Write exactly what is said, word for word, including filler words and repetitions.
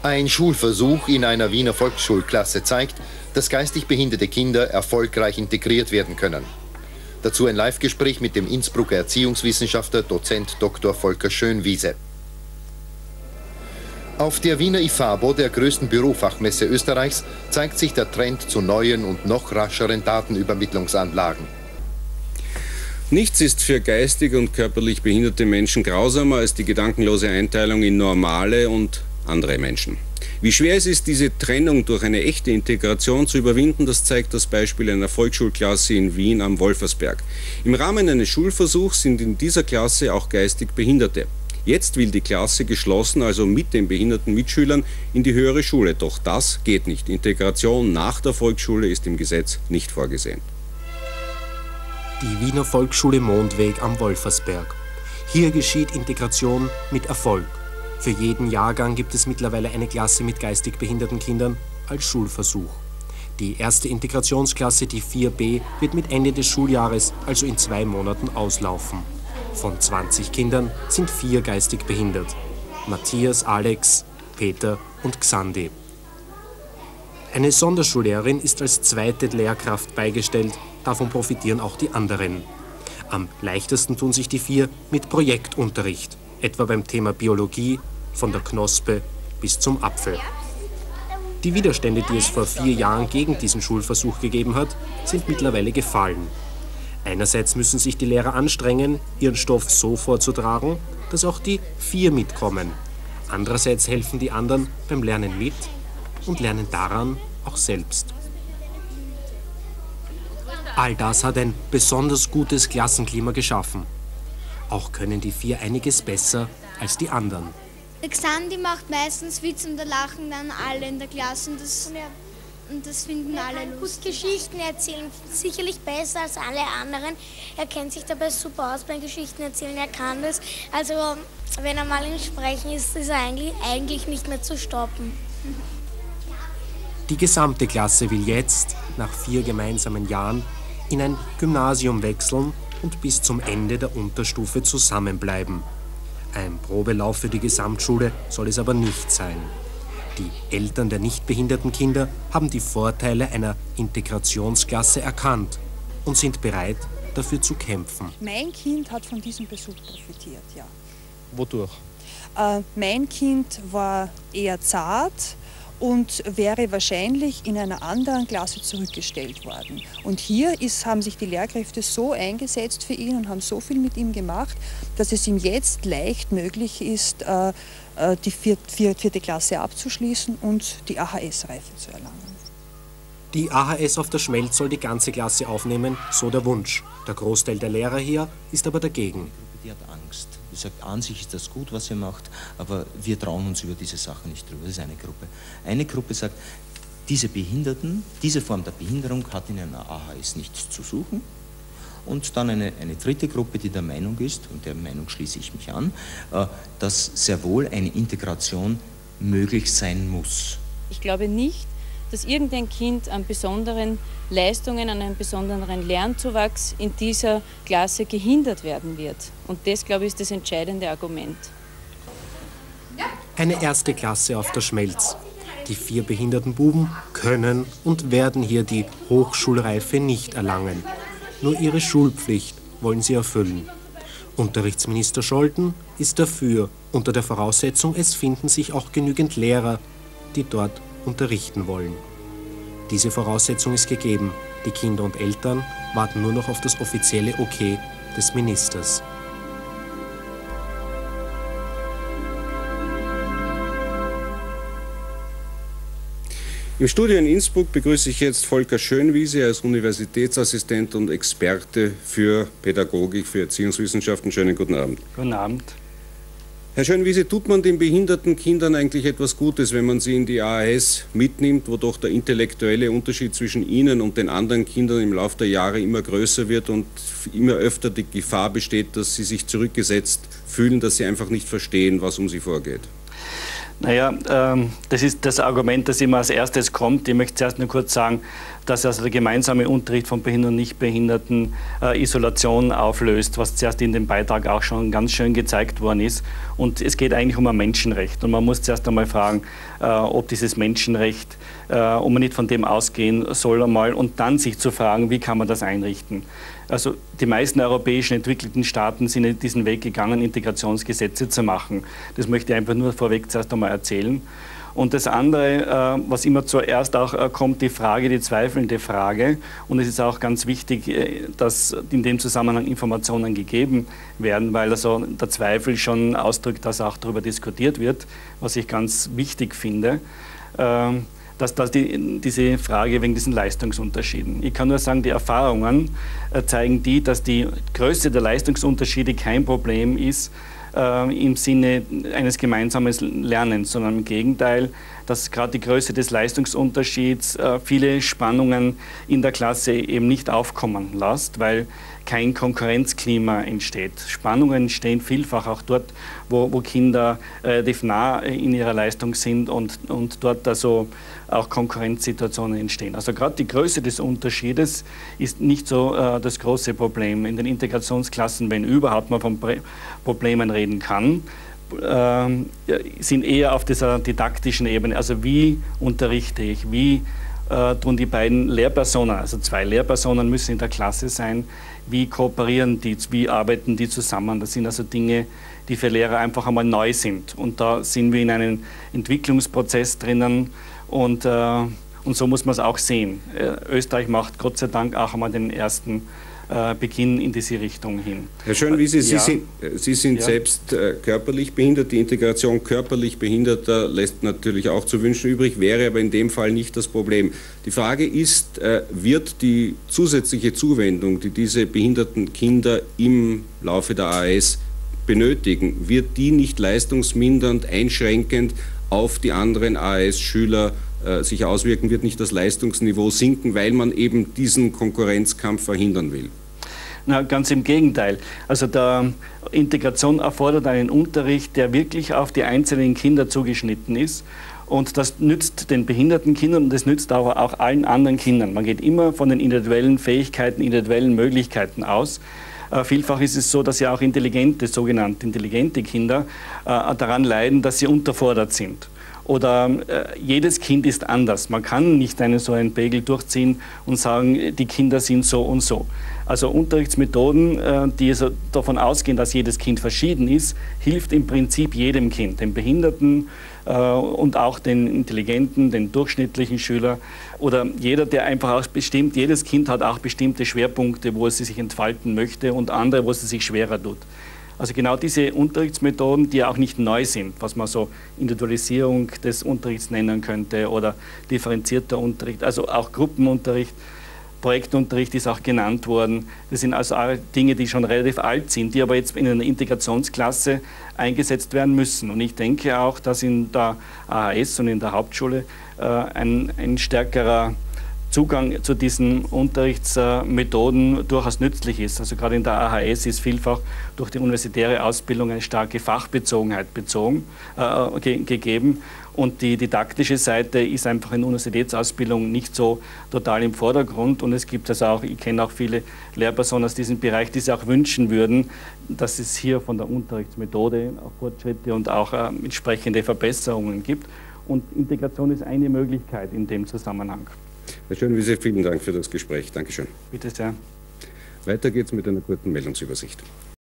Ein Schulversuch in einer Wiener Volksschulklasse zeigt, dass geistig behinderte Kinder erfolgreich integriert werden können. Dazu ein Live-Gespräch mit dem Innsbrucker Erziehungswissenschaftler Dozent Doktor Volker Schönwiese. Auf der Wiener IFABO, der größten Bürofachmesse Österreichs, zeigt sich der Trend zu neuen und noch rascheren Datenübermittlungsanlagen. Nichts ist für geistig und körperlich behinderte Menschen grausamer als die gedankenlose Einteilung in normale und andere Menschen. Wie schwer es ist, diese Trennung durch eine echte Integration zu überwinden, das zeigt das Beispiel einer Volksschulklasse in Wien am Wolfersberg. Im Rahmen eines Schulversuchs sind in dieser Klasse auch geistig Behinderte. Jetzt will die Klasse geschlossen, also mit den behinderten Mitschülern, in die höhere Schule. Doch das geht nicht. Integration nach der Volksschule ist im Gesetz nicht vorgesehen. Die Wiener Volksschule Mondweg am Wolfersberg. Hier geschieht Integration mit Erfolg. Für jeden Jahrgang gibt es mittlerweile eine Klasse mit geistig behinderten Kindern als Schulversuch. Die erste Integrationsklasse, die vier b, wird mit Ende des Schuljahres, also in zwei Monaten, auslaufen. Von zwanzig Kindern sind vier geistig behindert. Matthias, Alex, Peter und Xandi. Eine Sonderschullehrerin ist als zweite Lehrkraft beigestellt, davon profitieren auch die anderen. Am leichtesten tun sich die vier mit Projektunterricht, etwa beim Thema Biologie, von der Knospe bis zum Apfel. Die Widerstände, die es vor vier Jahren gegen diesen Schulversuch gegeben hat, sind mittlerweile gefallen. Einerseits müssen sich die Lehrer anstrengen, ihren Stoff so vorzutragen, dass auch die vier mitkommen. Andererseits helfen die anderen beim Lernen mit und lernen daran auch selbst. All das hat ein besonders gutes Klassenklima geschaffen. Auch können die vier einiges besser als die anderen. Der Xandi macht meistens Witz und da lachen dann alle in der Klasse und das, und das finden er alle kann lustig. Gut Geschichten erzählen, sicherlich besser als alle anderen. Er kennt sich dabei super aus beim Geschichten erzählen, er kann das. Also wenn er mal im Sprechen ist, ist er eigentlich, eigentlich nicht mehr zu stoppen. Die gesamte Klasse will jetzt, nach vier gemeinsamen Jahren, in ein Gymnasium wechseln und bis zum Ende der Unterstufe zusammenbleiben. Ein Probelauf für die Gesamtschule soll es aber nicht sein. Die Eltern der nicht behinderten Kinder haben die Vorteile einer Integrationsklasse erkannt und sind bereit, dafür zu kämpfen. Mein Kind hat von diesem Besuch profitiert, ja. Wodurch? Äh, mein Kind war eher zart und wäre wahrscheinlich in einer anderen Klasse zurückgestellt worden. Und hier ist, haben sich die Lehrkräfte so eingesetzt für ihn und haben so viel mit ihm gemacht, dass es ihm jetzt leicht möglich ist, äh, die vierte, vierte Klasse abzuschließen und die A H S-Reife zu erlangen. Die A H S auf der Schmelz soll die ganze Klasse aufnehmen, so der Wunsch. Der Großteil der Lehrer hier ist aber dagegen. Die hat Angst. Sie sagt, an sich ist das gut, was ihr macht, aber wir trauen uns über diese Sache nicht drüber. Das ist eine Gruppe. Eine Gruppe sagt, diese Behinderten, diese Form der Behinderung hat in einer A H S nichts zu suchen. Und dann eine, eine dritte Gruppe, die der Meinung ist, und der Meinung schließe ich mich an, dass sehr wohl eine Integration möglich sein muss. Ich glaube nicht, dass irgendein Kind an besonderen Leistungen, an einem besonderen Lernzuwachs in dieser Klasse gehindert werden wird. Und das, glaube ich, ist das entscheidende Argument. Eine erste Klasse auf der Schmelz. Die vier behinderten Buben können und werden hier die Hochschulreife nicht erlangen. Nur ihre Schulpflicht wollen sie erfüllen. Unterrichtsminister Scholten ist dafür, unter der Voraussetzung, es finden sich auch genügend Lehrer, die dort unterrichten wollen. Diese Voraussetzung ist gegeben. Die Kinder und Eltern warten nur noch auf das offizielle Okay des Ministers. Im Studio in Innsbruck begrüße ich jetzt Volker Schönwiese als Universitätsassistent und Experte für Pädagogik, für Erziehungswissenschaften. Schönen guten Abend. Guten Abend. Herr Schönwiese, tut man den behinderten Kindern eigentlich etwas Gutes, wenn man sie in die A H S mitnimmt, wo doch der intellektuelle Unterschied zwischen ihnen und den anderen Kindern im Laufe der Jahre immer größer wird und immer öfter die Gefahr besteht, dass sie sich zurückgesetzt fühlen, dass sie einfach nicht verstehen, was um sie vorgeht? Naja, ähm, das ist das Argument, das immer als erstes kommt. Ich möchte zuerst nur kurz sagen, dass also der gemeinsame Unterricht von Behinderten und Nichtbehinderten äh, Isolation auflöst, was zuerst in dem Beitrag auch schon ganz schön gezeigt worden ist. Und es geht eigentlich um ein Menschenrecht. Und man muss zuerst einmal fragen, äh, ob dieses Menschenrecht, äh, ob man nicht von dem ausgehen soll einmal und dann sich zu fragen, wie kann man das einrichten. Also die meisten europäischen entwickelten Staaten sind diesen Weg gegangen, Integrationsgesetze zu machen. Das möchte ich einfach nur vorweg zuerst einmal erzählen. Und das andere, was immer zuerst auch kommt, die Frage, die zweifelnde Frage. Und es ist auch ganz wichtig, dass in dem Zusammenhang Informationen gegeben werden, weil also der Zweifel schon ausdrückt, dass auch darüber diskutiert wird, was ich ganz wichtig finde. Dass, dass die, diese Frage wegen diesen Leistungsunterschieden. Ich kann nur sagen, die Erfahrungen äh, zeigen die, dass die Größe der Leistungsunterschiede kein Problem ist äh, im Sinne eines gemeinsamen Lernens, sondern im Gegenteil, dass gerade die Größe des Leistungsunterschieds äh, viele Spannungen in der Klasse eben nicht aufkommen lässt, weil kein Konkurrenzklima entsteht. Spannungen entstehen vielfach auch dort, wo, wo Kinder relativ nah in ihrer Leistung sind und, und dort also auch Konkurrenzsituationen entstehen. Also gerade die Größe des Unterschiedes ist nicht so äh, das große Problem. In den Integrationsklassen, wenn überhaupt man von Problemen reden kann, äh, sind eher auf dieser didaktischen Ebene. Also wie unterrichte ich, wie äh, tun die beiden Lehrpersonen, also zwei Lehrpersonen müssen in der Klasse sein, wie kooperieren die, wie arbeiten die zusammen. Das sind also Dinge, die für Lehrer einfach einmal neu sind. Und da sind wir in einem Entwicklungsprozess drinnen und, äh, und so muss man es auch sehen. Äh, Österreich macht Gott sei Dank auch einmal den ersten äh, Beginn in diese Richtung hin. Herr Schönwiese, Sie ja. sind, Sie sind ja. selbst äh, körperlich behindert. Die Integration körperlich Behinderter lässt natürlich auch zu wünschen übrig, wäre aber in dem Fall nicht das Problem. Die Frage ist, äh, wird die zusätzliche Zuwendung, die diese behinderten Kinder im Laufe der A A S benötigen, wird die nicht leistungsmindernd, einschränkend auf die anderen A A S-Schüler äh, sich auswirken, wird nicht das Leistungsniveau sinken, weil man eben diesen Konkurrenzkampf verhindern will? Na, ganz im Gegenteil. Also der Integration erfordert einen Unterricht, der wirklich auf die einzelnen Kinder zugeschnitten ist. Und das nützt den behinderten Kindern und das nützt aber auch allen anderen Kindern. Man geht immer von den individuellen Fähigkeiten, individuellen Möglichkeiten aus. Äh, vielfach ist es so, dass ja auch intelligente, sogenannte intelligente Kinder äh, daran leiden, dass sie unterfordert sind. Oder äh, jedes Kind ist anders. Man kann nicht einen so einen Pegel durchziehen und sagen, die Kinder sind so und so. Also Unterrichtsmethoden, äh, die so davon ausgehen, dass jedes Kind verschieden ist, hilft im Prinzip jedem Kind, dem Behinderten äh, und auch den intelligenten, den durchschnittlichen Schüler oder jeder, der einfach auch bestimmt, jedes Kind hat auch bestimmte Schwerpunkte, wo es sich entfalten möchte und andere, wo es sich schwerer tut. Also genau diese Unterrichtsmethoden, die ja auch nicht neu sind, was man so Individualisierung des Unterrichts nennen könnte oder differenzierter Unterricht, also auch Gruppenunterricht, Projektunterricht ist auch genannt worden. Das sind also Dinge, die schon relativ alt sind, die aber jetzt in einer Integrationsklasse eingesetzt werden müssen. Und ich denke auch, dass in der A H S und in der Hauptschule äh, ein, ein stärkerer Zugang zu diesen Unterrichtsmethoden durchaus nützlich ist. Also gerade in der A H S ist vielfach durch die universitäre Ausbildung eine starke Fachbezogenheit bezogen, äh, ge gegeben. Und die didaktische Seite ist einfach in der Universitätsausbildung nicht so total im Vordergrund. Und es gibt also auch, ich kenne auch viele Lehrpersonen aus diesem Bereich, die sich auch wünschen würden, dass es hier von der Unterrichtsmethode auch Fortschritte und auch äh, entsprechende Verbesserungen gibt. Und Integration ist eine Möglichkeit in dem Zusammenhang. Herr Schönwiese, vielen Dank für das Gespräch. Dankeschön. Bitte sehr. Weiter geht's mit einer kurzen Meldungsübersicht.